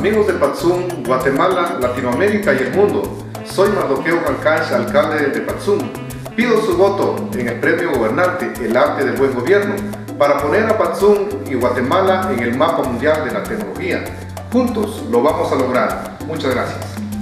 Amigos de Patzum, Guatemala, Latinoamérica y el mundo, soy Mardoqueo Calcache, alcalde de Patzum. Pido su voto en el premio Gobernarte, el arte del buen gobierno, para poner a Patzum y Guatemala en el mapa mundial de la tecnología. Juntos lo vamos a lograr. Muchas gracias.